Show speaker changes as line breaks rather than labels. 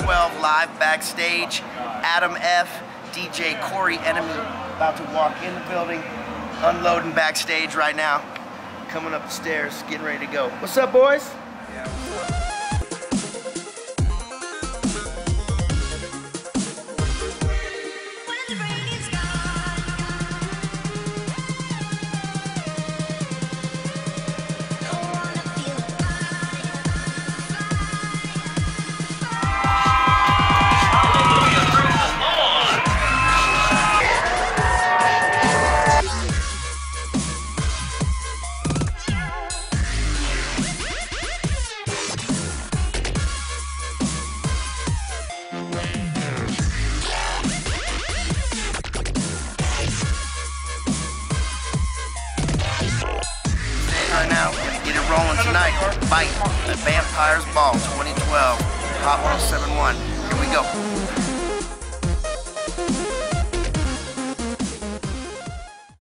2012 live backstage. Adam F, DJ Corey Enemy about to walk in the building, unloading backstage right now. Coming up the stairs, getting ready to go. What's up, boys?
Yeah.
Right now, get it rolling tonight. Fight at Vampires Ball 2012, Hot 1071. Here we go.